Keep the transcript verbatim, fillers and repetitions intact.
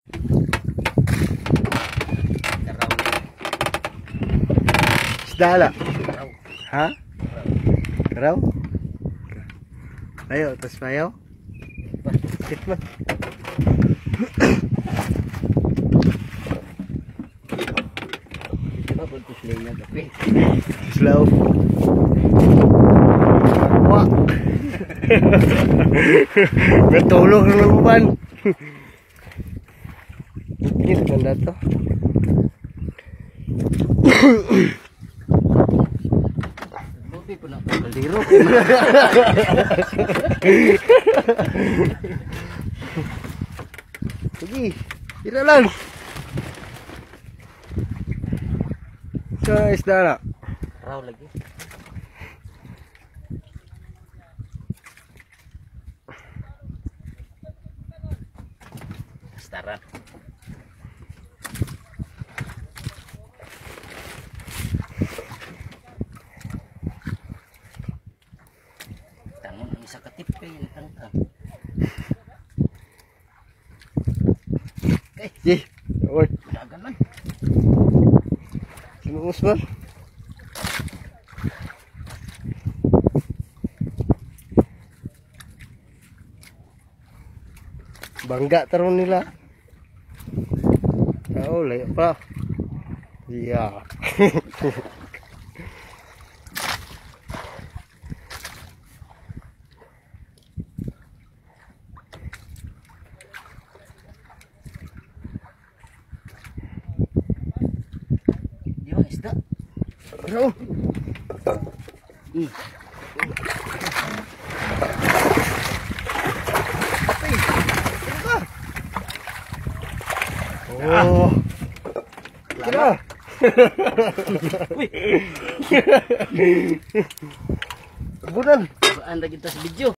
Isda lah. Ha? Karaw? Ayo, tas payaw. Sakit man. Slow. Wah. Betulog ng labuban. Ini ganda to. Buti pun nak kaliro. Pergi. Tidak lang. Sa isda na. Raw lagi. Staran. Tangon ang isa katip kay tangkang. Okay. Ye. Oi. Dagan man. Lumus man. Bangga terus nila. Oh, layak pa. Iya. Dia isda. Oh. Hmm. Oh. Kira. Bulan. Anda kita video.